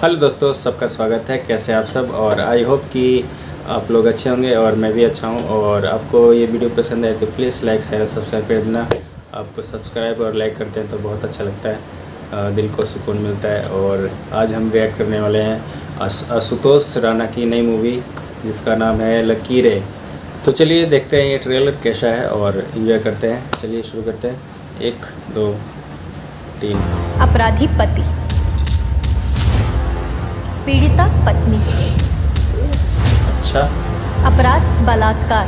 Hello दोस्तों, सबका स्वागत है। कैसे आप सब? और आई होप कि आप लोग अच्छे होंगे और मैं भी अच्छा हूं। और आपको ये वीडियो पसंद आए तो प्लीज़ लाइक शेयर सब्सक्राइब कर देना। आपको सब्सक्राइब और लाइक करते हैं तो बहुत अच्छा लगता है, दिल को सुकून मिलता है। और आज हम रिएक्ट करने वाले हैं आशुतोष राणा की नई मूवी जिसका नाम है लकीरें। तो चलिए देखते हैं ये ट्रेलर कैसा है और एंजॉय करते हैं। चलिए शुरू करते हैं। 1 2 3। अपराधी पति, पीड़िता पत्नी, अच्छा, अपराध बलात्कार।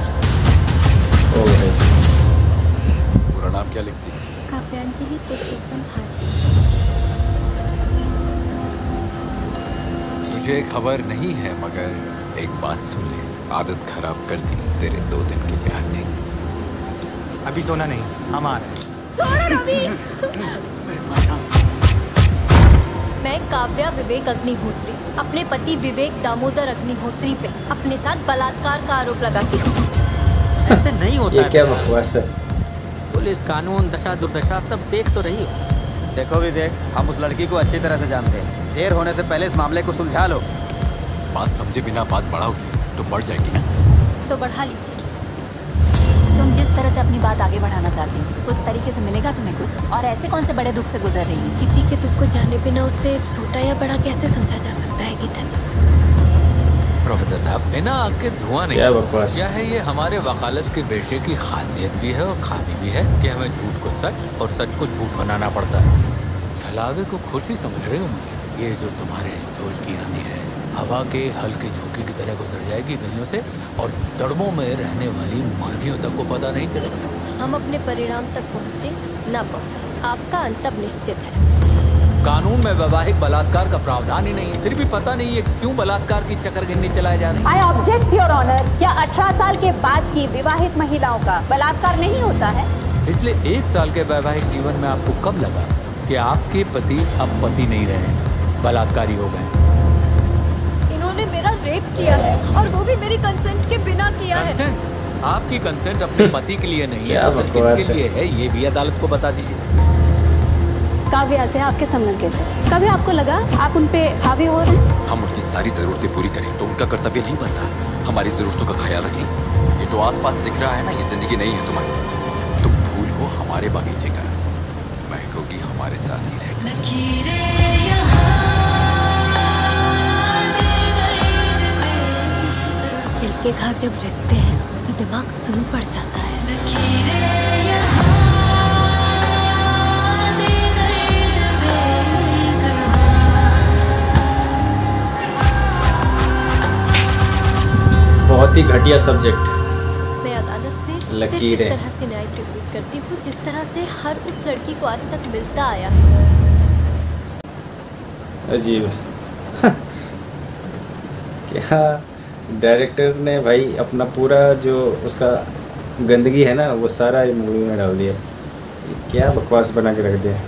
पूरा नाम क्या लिखती है? काव्यांजलि पुरुषोत्तम भारती। तुझे खबर नहीं है मगर एक बात सुन ले, आदत खराब कर दी तेरे 2 दिन के प्यार ने। अभी सोना नहीं, हम आ रहे हैं। छोड़ो रवि। मैं काव्या विवेक अग्निहोत्री अपने पति विवेक दामोदर अग्निहोत्री पे अपने साथ बलात्कार का आरोप लगाती हूँ। ऐसे नहीं होता। ये क्या बकवास है? पुलिस, कानून, दशा दुर्दशा सब देख तो रही हो। देखो विवेक, हम उस लड़की को अच्छी तरह से जानते हैं। देर होने से पहले इस मामले को सुलझा लो। बात समझे बिना बात बढ़ाओगी तो बढ़ जाएगी ना। तो बढ़ा लीजिए। तुम जिस तरह से अपनी बात आगे बढ़ाना चाहती हो उस तरीके से मिलेगा तुम्हें कुछ। और ऐसे कौन से बड़े दुख से गुजर रही हो? किसी के दुख को जाने बिना उसे छोटा या बड़ा कैसे समझा जा सकता है गीता जी? प्रोफेसर साहब, बिना आग के धुआं नहीं। क्या बकवास? क्या है ये हमारे वकालत के पेशे की खासियत भी है और खामी भी है कि हमें झूठ को सच और सच को झूठ बनाना पड़ता है। छलावे को खुशी समझ रहे हो मुझे? ये जो तुम्हारे जोश की आंधी है हवा के हल्के झोंके की तरह गुजर जाएगी गलियों से और दड़मों में रहने वाली मुर्गियों तक को पता नहीं चलेगा। हम अपने परिणाम तक पहुँचे न पहुँचे, आपका अंतब निश्चित है। कानून में वैवाहिक बलात्कार का प्रावधान ही नहीं है, फिर भी पता नहीं है क्यों बलात्कार की चक्करगिन्नी चलाए जा रही है। आई ऑब्जेक्ट योर ऑनर, क्या 18 साल के बाद की विवाहित महिलाओं का बलात्कार नहीं होता है? पिछले 1 साल के वैवाहिक जीवन में आपको कब लगा कि आपके पति अब पति नहीं रहे, बलात्कारी हो गए? इन्होंने मेरा रेप किया है और वो भी मेरी कंसेंट के बिना किया है। कंसेंट? आपकी कंसेंट अपने पति के लिए नहीं है तो किसके लिए है ये भी अदालत को बता दीजिए। काव्या से आपके संबंध कैसे? कभी आपको लगा आप उन पे हावी हो रहे हैं? हम उनकी सारी जरूरतें पूरी करें तो उनका कर्तव्य नहीं बनता हमारी जरूरतों का ख्याल रखें। ये जो आसपास दिख रहा है ना, ये जिंदगी नहीं है तुम्हारी। तुम फूल हो हमारे बागीचे का, महकोगी हमारे साथ ही रह। दिल के घाव जब रिश्ते हैं तो दिमाग सुन पड़ जाता है। बहुत ही घटिया सब्जेक्ट। मैं अदालत से सिर्फ लकीरें। इस तरह से न्याय प्रस्तुत करती हूँ जिस तरह से हर उस लड़की को आज तक मिलता आया है। अजीब क्या डायरेक्टर ने भाई अपना पूरा जो उसका गंदगी है ना वो सारा मूवी में डाल दिया। क्या बकवास बना के रख दिया।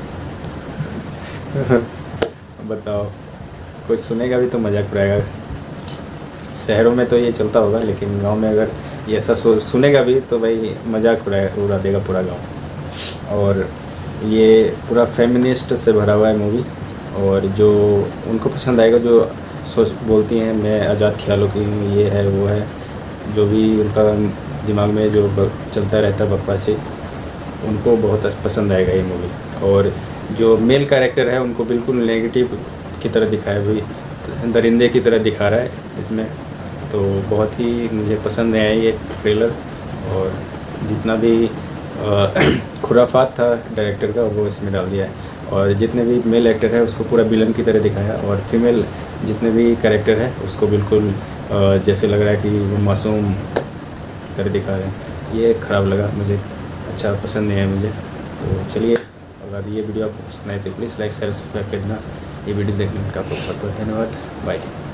बताओ, कोई सुनेगा भी तो मजाक उड़ाएगा। शहरों में तो ये चलता होगा लेकिन गांव में अगर ये ऐसा सुनेगा भी तो भाई मजाक उड़ा देगा पूरा गांव। और ये पूरा फेमिनिस्ट से भरा हुआ है मूवी। और जो उनको पसंद आएगा, जो सोच बोलती हैं मैं आज़ाद ख्यालों की हूँ, ये है वो है, जो भी उनका दिमाग में जो चलता रहता है बकवासी, उनको बहुत पसंद आएगा ये मूवी। और जो मेल कैरेक्टर है उनको बिल्कुल नेगेटिव की तरह दिखाया, भी दरिंदे की तरह दिखा रहा है इसमें। तो बहुत ही मुझे पसंद आया ये ट्रेलर। और जितना भी खुराफात था डायरेक्टर का वो इसमें डाल दिया है। और जितने भी मेल एक्टर है उसको पूरा विलन की तरह दिखाया। और फीमेल जितने भी कैरेक्टर है उसको बिल्कुल जैसे लग रहा है कि वो मासूम तरह दिखा रहे हैं। ये ख़राब लगा मुझे, अच्छा पसंद नहीं है मुझे। तो चलिए, अगर ये वीडियो आपको पसंद आए तो प्लीज़ लाइक शेयर सब्सक्राइब कर देना। ये वीडियो देखने का बहुत बहुत धन्यवाद। बाय।